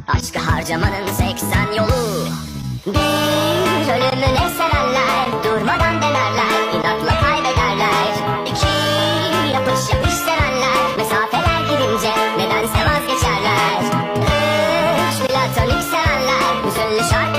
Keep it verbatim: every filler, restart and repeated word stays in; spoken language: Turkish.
Aşkı harcamanın seksen yolu. Bir, ölümüne sevenler durmadan denerler, inatla kaybederler. İki, yapış yapış sevenler mesafeler girince nedense vazgeçerler. Üç, platonik sevenler hüzünlü şarkı